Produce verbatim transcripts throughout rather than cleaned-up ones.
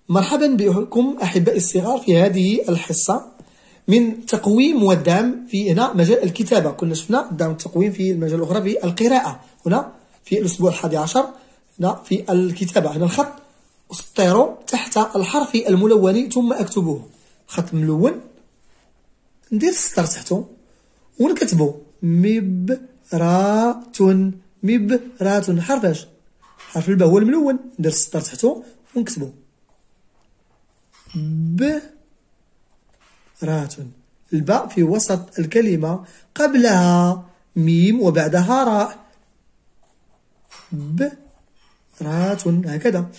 مرحبا بكم أحبائي الصغار في هذه الحصة من تقويم والدعم في هنا مجال الكتابة. كنا شفنا دعم التقويم في المجال الأخرى في القراءة، هنا في الأسبوع الحادي عشر هنا في الكتابة. هنا الخط أسطر تحت الحرف الملون ثم أكتبه. خط ملون ندير السطر تحته ونكتبو مبرة مبرة. حرف اش؟ حرف الباء هو الملون، ندير السطر تحته ونكتبو ب رات. الباء في وسط الكلمة، قبلها ميم وبعدها راء. ب رات هكذا.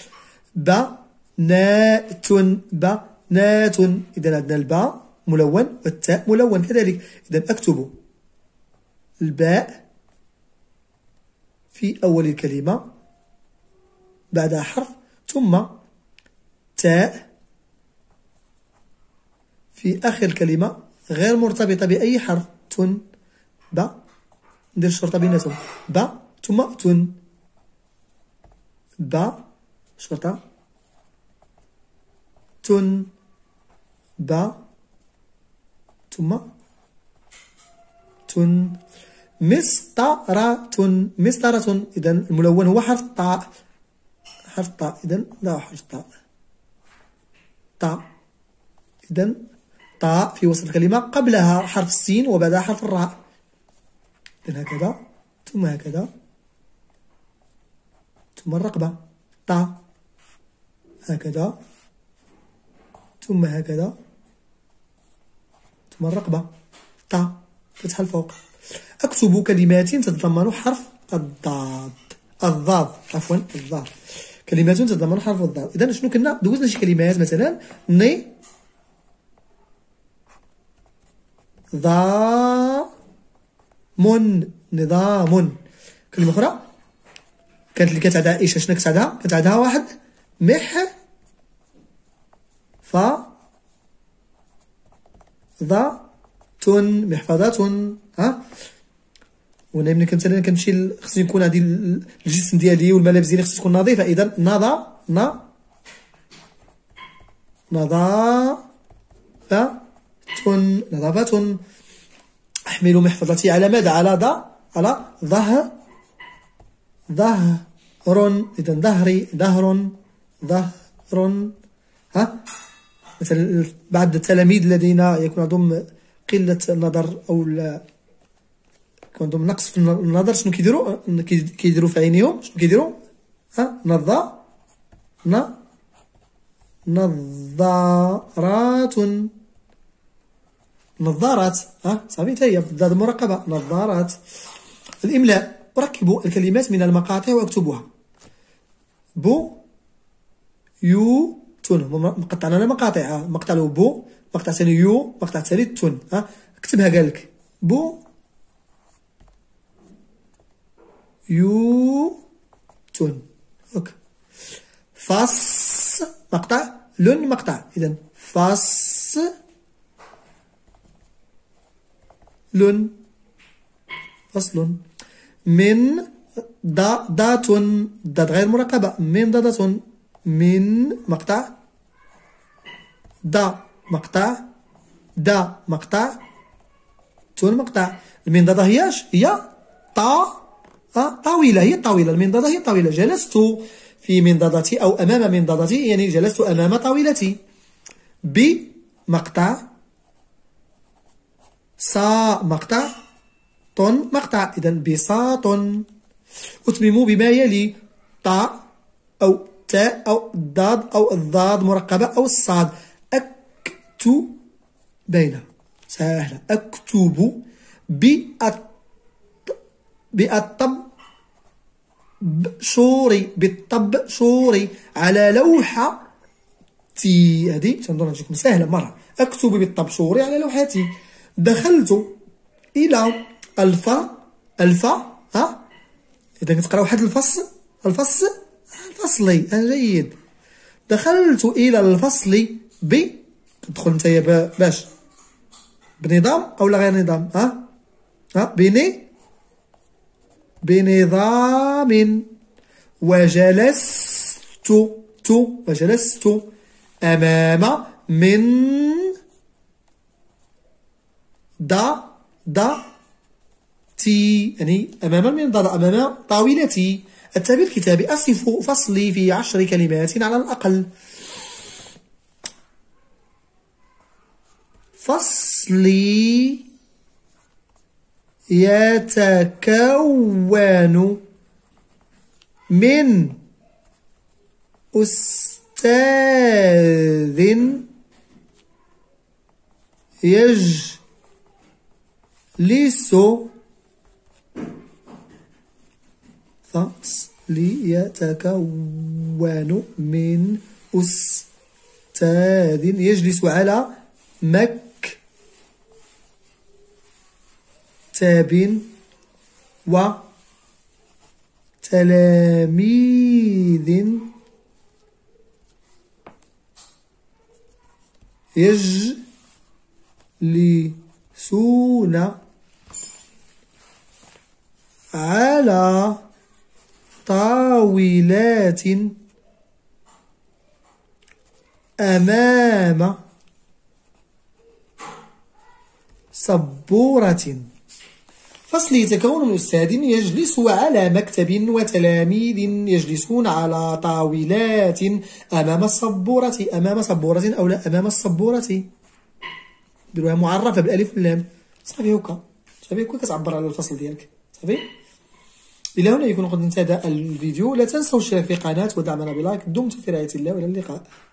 بنات بنات. إذا عندنا الباء ملون والتاء ملون كذلك، إذا أكتب الباء في أول الكلمة بعدها حرف ثم تاء في آخر الكلمة غير مرتبطة بأي حرف. تن با ندير شرطة بيناتهم، با ثم تن. با شرطة تن با ثم تن. مسطرة مسطرة. إذا الملون هو حرف الطاء، حرف الطاء. إذا لا حرف الطاء طاء. إذا طاء في وسط الكلمة، قبلها حرف السين وبعدها حرف الراء. إذا هكذا ثم هكذا ثم الرقبة طاء هكذا ثم هكذا ثم الرقبة طاء فتح الفوق. أكتب كلمات تتضمن حرف الضاد الضاد عفوا الضاد. كلمات تتضمن حرف الضاد. إذا شنو كنا دوزنا شي كلمات، مثلا ني ضامن نظام. كلمة أخرى كانت اللي كتعدها عائشة، شنو كتعدها؟ كتعدها واحد مح ف ضا تن محفظة. ها وانا ملي مثلا كنمشي خصني يكون عندي الجسم ديالي والملابس ديالي خصها تكون نظيفة. إذا نظا ن نظافة نظافة. أحمل محفظتي على ماذا؟ على ض على ظهر ظهر. إذا ظهري ظهر ظهر. ها مثلا بعض التلاميذ الذين يكون عندهم قلة النظر أو يكون عندهم نقص في النظر، شنو كيديروا؟ كيديروا في عينيهم شنو كيديروا؟ ها نظا ن نظارات نظارات. ها صافي حتى هي بالضاد المرقبة نظارات. الإملاء. أركب الكلمات من المقاطع وأكتبها. بو يو تن مقطعنا على مقاطع. مقطع له بو، مقطع ثاني يو، مقطع ثالث تن. ها اكتبها قال لك بو يو تن. اوك. فاس مقطع لن مقطع. إذا فاس لن فصل. من دا دات دات غير مركبة. من دادة من مقطع دا مقطع دا مقطع تون مقطع. المنضدة هياش هي طا أه طاولة. هي طاولة. المنضدة هي طاولة. جلست في منضدتي أو أمام منضدتي، يعني جلست أمام طاولتي. بمقطع صا مقطع طن مقطع. إذا بساط. أتمم بما يلي طاء أو تاء أو الضاد أو الضاد مرقبة أو الصاد. أكتب بين سهلة. أكتب بأط بأطب شوري بالطب شوري على لوحة تي. هذه تنظن تجيكم سهلة مرة. أكتب بالطبشوري على لوحتي. دخلت إلى الفا الفا. ها إذا كتقراو واحد الفصل الفصل الفصلي جيد. دخلت إلى الفصل ب تدخل نتايا باش بنظام أو لا غير نظام. ها ها بني بنظام. وجلست تو وجلست أمام من دا دا تي، يعني أمام من دا أمام طاولتي. التعبير الكتابي: أصف فصلي في عشر كلمات على الأقل. فصلي يتكون من أستاذ يجلس فصلي يتكون من أستاذ يجلس على مكتب وتلاميذ يجلسون على طاولات أمام سبورة. فصل يتكون من أستاذ يجلس على مكتب وتلاميذ يجلسون على طاولات أمام السبورة. أمام سبورة أو لا أمام السبورة، ديروها معرفة بالألف واللام. صافي هكا، صافي هكا كتعبر على الفصل ديالك. صافي. إلى هنا يكون قد انتهى الفيديو. لا تنسوا الاشتراك في القناة ودعمنا بلايك. دمتم في رعاية الله وإلى اللقاء.